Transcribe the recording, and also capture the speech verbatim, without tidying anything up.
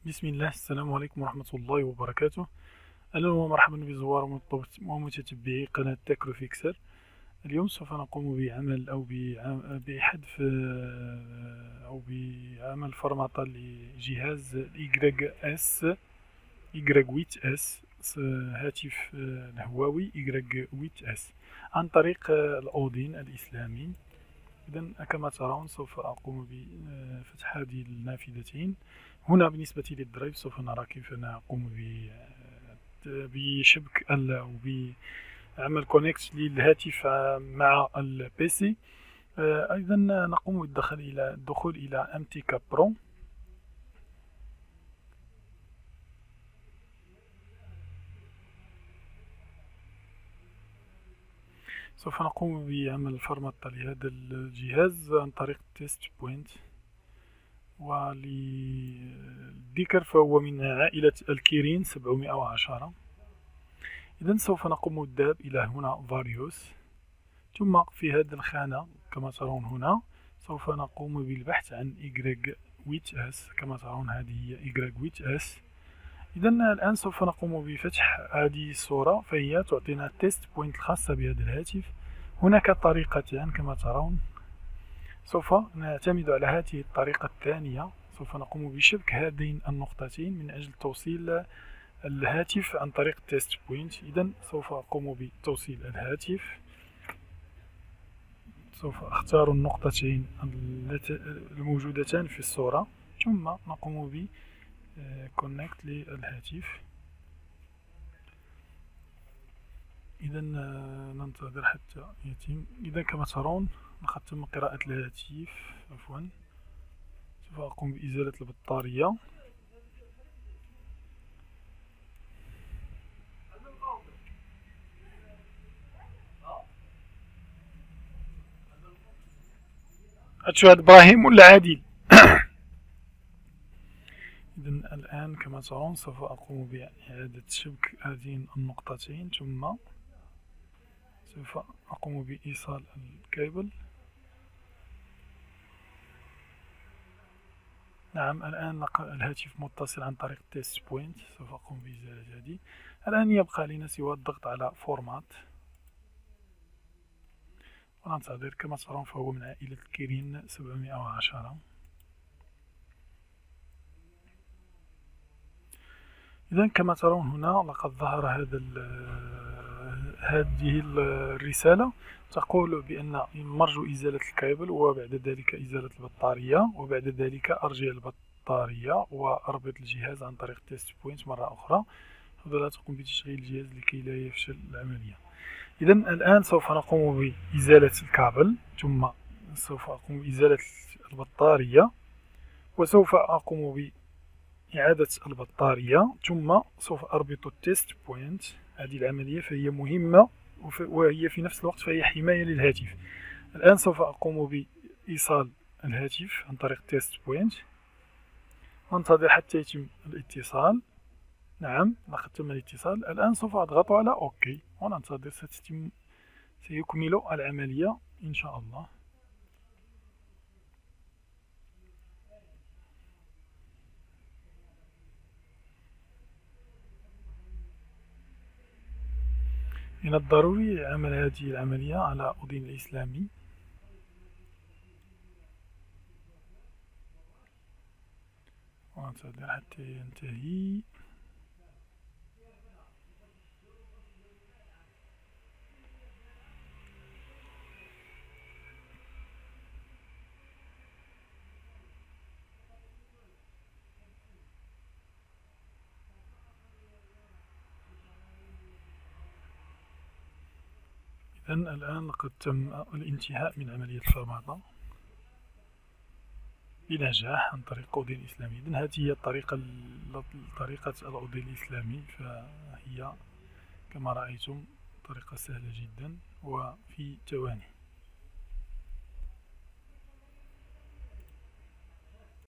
بسم الله. السلام عليكم ورحمة الله وبركاته. أهلا ومرحبا بزوار ومتتبعي قناة تكروفيكسر. اليوم سوف نقوم بعمل أو بحذف أو بعمل فرمطة لجهاز إيكغيك إس إيكغيك ثمانية إس، هاتف الهواوي إيكغيك ثمانية إس، عن طريق الأودين الإسلامي. إذا كما ترون سوف أقوم بفتح هذه النافذتين. هنا بالنسبة للدرايف سوف نرى كيف نقوم بشبك أو بعمل كونكت للهاتف مع البيسي. أيضا نقوم بالدخول إلى الدخول إلى أم تي كاب برو. سوف نقوم بعمل فرمطة لهذا الجهاز عن طريق تيست بوينت، وللذكر فهو من عائلة الكيرين سبعمائة وعشرة. إذا سوف نقوم بالذهاب إلى هنا فاريوس، ثم في هذه الخانة كما ترون هنا سوف نقوم بالبحث عن إيكغيك ثمانية إس. كما ترون هذه هي إيكغيك ثمانية إس. إذا الآن سوف نقوم بفتح هذه الصورة، فهي تعطينا تيست بوينت الخاصة بهذا الهاتف. هناك طريقتان كما ترون، سوف نعتمد على هذه الطريقة الثانية. سوف نقوم بشبك هذين النقطتين من أجل توصيل الهاتف عن طريق تيست بوينت. إذا سوف أقوم بتوصيل الهاتف، سوف أختار النقطتين الموجودتان في الصورة، ثم نقوم ب كونكت للهاتف. إذا ننتظر حتى يتم. إذا كما ترون لقد تم قراءة الهاتف. عفوا، سوف أقوم بإزالة البطارية. أتشاهد إبراهيم ولا عادل؟ إذا الآن كما ترون سوف أقوم بإعادة شبك هذين النقطتين، ثم سوف أقوم بإيصال الكابل. نعم، الآن الهاتف متصل عن طريق تيست بوينت. سوف أقوم بإزالة هذه. الآن يبقى لنا سوى الضغط على فورمات وننتظر. كما ترون فهو من عائلة كيرين سبعمائة وعشرة. إذا كما ترون هنا لقد ظهر هذا هذه الرسالة تقول بأن مرجو إزالة الكابل، وبعد ذلك إزالة البطارية، وبعد ذلك أرجع البطارية وأربط الجهاز عن طريق تيست بوينت مرة أخرى. ولا تقوم بتشغيل الجهاز لكي لا يفشل العملية. إذا الآن سوف نقوم بإزالة الكابل، ثم سوف أقوم بإزالة البطارية، وسوف أقوم بإعادة البطارية، ثم سوف أربط التيست بوينت. هذه العملية فهي مهمة، وهي في نفس الوقت فهي حماية للهاتف. الآن سوف أقوم بإيصال الهاتف عن طريق تيست بوينت، ننتظر حتى يتم الاتصال. نعم، لقد تم الاتصال. الآن سوف أضغط على أوكي وننتظر، ستتم سيكمل العملية إن شاء الله. من الضروري عمل هذه العملية على أودين الإسلامي. وننتظر حتى ينتهي. إذن الآن لقد تم الانتهاء من عملية الفرمطة بنجاح عن طريق أودين الإسلامي. إذن هذه هي الطريقة طريقة الأودين الإسلامي، فهي كما رأيتم طريقة سهلة جدا وفي ثواني.